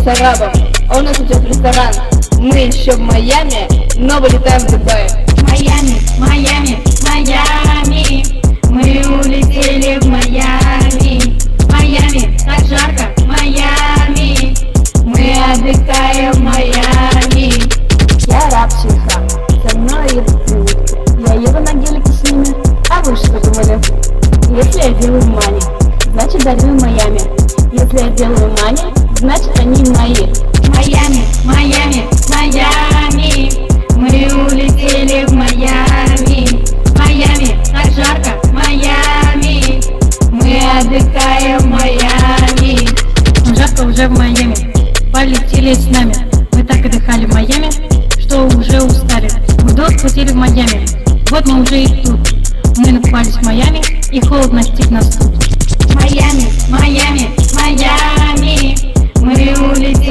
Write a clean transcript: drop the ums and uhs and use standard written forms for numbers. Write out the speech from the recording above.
Бессарабом, а у нас идет ресторан. Мы еще в Майами, но вылетаем в Дубай. Майами, Майами, Майами, мы улетели в Майами. Майами, так жарко, Майами, мы отдыхаем в Майами. Я рабчиха, со мной идут. Я еду на гелике с ними, а вы что думали? Если я делаю мани, значит дарю в Майами. Если я делаю мани, значит они мои. Майами, Майами, Майами, мы улетели в Майами. Майами, так жарко, Майами, мы отдыхаем в Майами. Жарко уже в Майами, полетели с нами. Мы так отдыхали в Майами, что уже устали. Мы долго платили в Майами, вот мы уже и тут. Мы накупались в Майами, и холод настиг нас тут. Майами, Майами, Майами, мы улетели